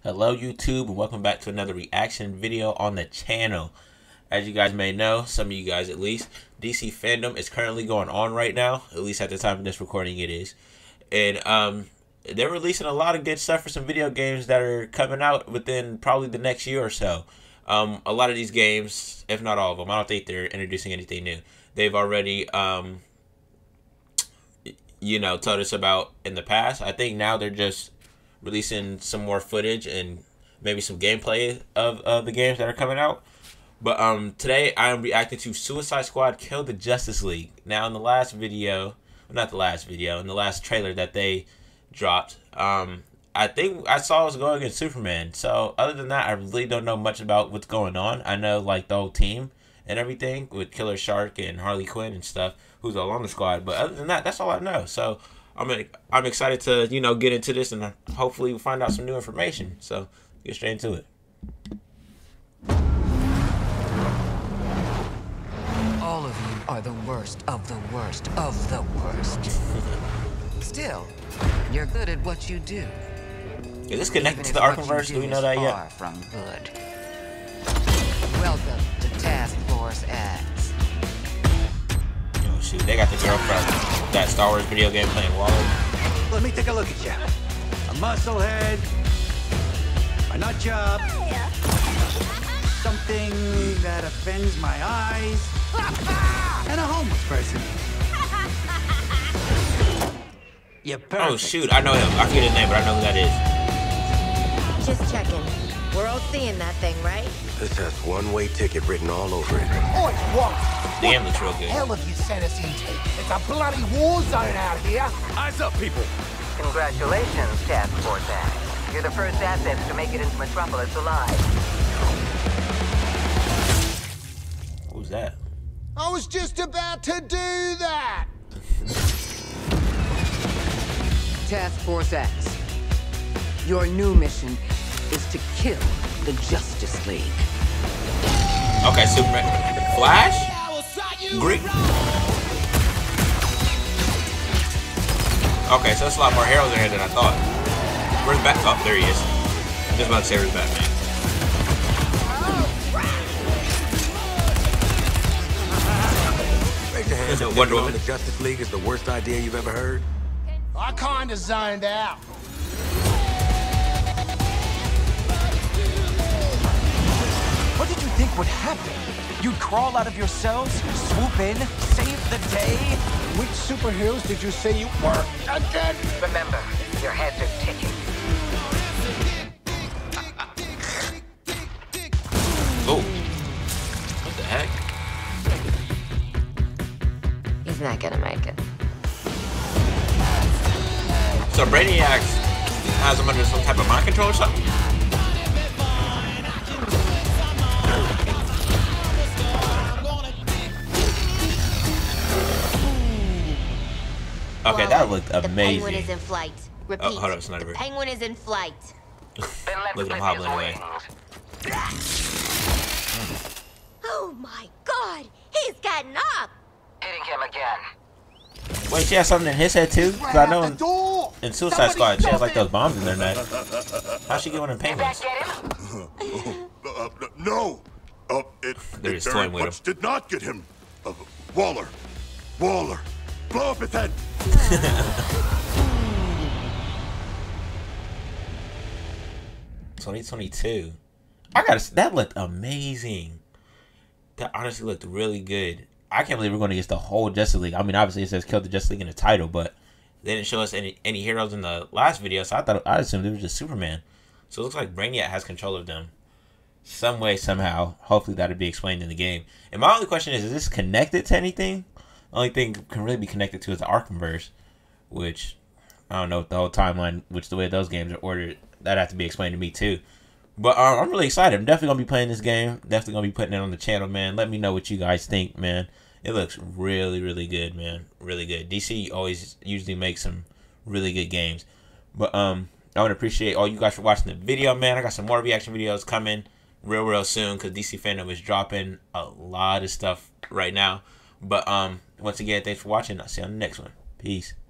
Hello YouTube, and welcome back to another reaction video on the channel. As you guys may know, some of you guys at least, DC Fandom is currently going on right now, at least at the time of this recording it is. And they're releasing a lot of good stuff for some video games that are coming out within probably the next year or so. A lot of these games, if not all of them, I don't think they're introducing anything new. They've already told us about in the past. I think now they're just releasing some more footage and maybe some gameplay of the games that are coming out. But today I am reacting to Suicide Squad Kill the Justice League. Now in the last video, not the last video, in the last trailer that they dropped, I think I saw it was going against Superman. So other than that, I really don't know much about what's going on. I know like the whole team and everything with Killer Shark and Harley Quinn and stuff, who's all on the squad. But other than that, that's all I know. So I'm excited to get into this and hopefully we'll find out some new information. So get straight into it. All of you are the worst of the worst of the worst. Still, you're good at what you do. Is this connected to the Arkhamverse? Do we know that yet? Far from good. Welcome to Task Force X. Oh shoot, they got the girl from that Star Wars video game playing Waller. Let me take a look at you. A musclehead, a nut job, something that offends my eyes, and a homeless person. You're perfect. Oh shoot, I know him. I forget his name, but I know who that is. Just checking. We're all seeing that thing, right? This has one-way ticket written all over it. Oi, what? Damn, looks real good. Hell have you sent us into? It's a bloody war zone out here. Eyes up, people. Congratulations, Task Force X. You're the first assets to make it into Metropolis alive. Who's that? I was just about to do that. Task Force X. Your new mission is to kill the Justice League. Okay, Superman. Flash? Great. Okay, so that's a lot more heroes in here than I thought. Where's Batman? Oh, there he is. I'm just about to say where's Batman. Raise your hands if Wonder Woman. the Justice League is the worst idea you've ever heard. I kind of zoned out. What did you think would happen? You'd crawl out of your cells, swoop in, save the day? Which superheroes did you say you were again? Remember, your heads are ticking. Oh. What the heck? He's not gonna make it. So Brainiac has him under some type of mind control or something? Okay, that looked amazing. The penguin is in flight. Repeat. Oh, hold up, it's not a the bird. penguin is in flight. Then let's Look at him flip hobbling his away. wings. Oh my god! He's gotten up! Hitting him again. Wait, she has something in his head too? Because I know door. in Suicide Squad she has like those bombs in their neck. How's she get one of them Did that penguins? get him? No. It They're just very toying with much did not get him. Waller. Blow up his head. 2022. That looked amazing. That honestly looked really good. I can't believe we're going against the whole Justice League. I mean, obviously it says kill the Justice League in the title, but they didn't show us any heroes in the last video, so I assumed it was just Superman. So it looks like Brainiac has control of them. Some way, somehow. Hopefully that'll be explained in the game. And my only question is this connected to anything? Only thing can really be connected to is the Arkhamverse, which I don't know the whole timeline, which the way those games are ordered, that have to be explained to me too. But I'm really excited. I'm definitely gonna be playing this game. Definitely gonna be putting it on the channel, man. Let me know what you guys think, man. It looks really, really good, man. Really good. DC always usually makes some really good games. But I would appreciate all you guys for watching the video, man. I got some more reaction videos coming real soon because DC Fandom is dropping a lot of stuff right now. But once again, thanks for watching. I'll see you on the next one. Peace.